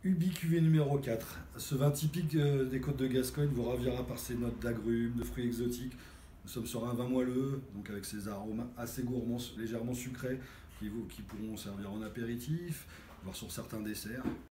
Ubi cuvée numéro 4. Ce vin typique des côtes de Gascogne vous ravira par ses notes d'agrumes, de fruits exotiques. Nous sommes sur un vin moelleux, donc avec ses arômes assez gourmands, légèrement sucrés, qui pourront servir en apéritif, voire sur certains desserts.